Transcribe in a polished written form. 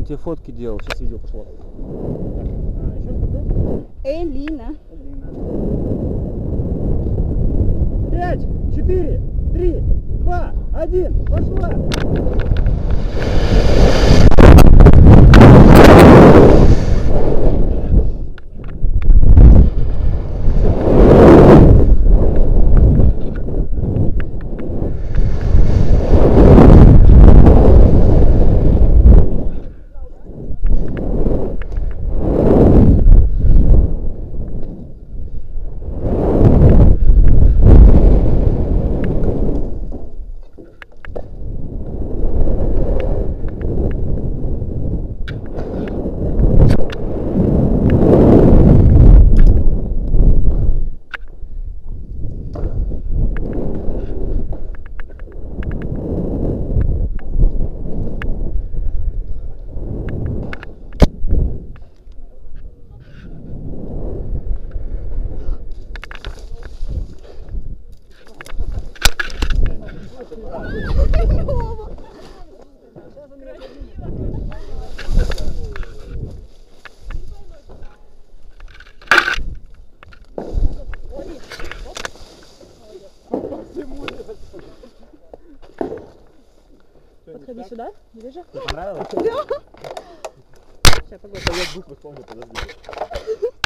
тебе фотки делал, сейчас видео пошло. Элина. 5, 4, 3, 2, 1, пошла! Подходи сюда, ближе. Тебе понравилось? Да. Сейчас погоди, я буквы вспомню, подожди.